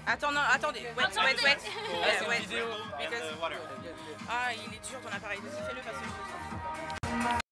Attends, non, attendez. Wait. Ah, c'est Wait. une vidéo. Because... Water. Ah, il est dur ton appareil. Vas-y, fais-le parce que...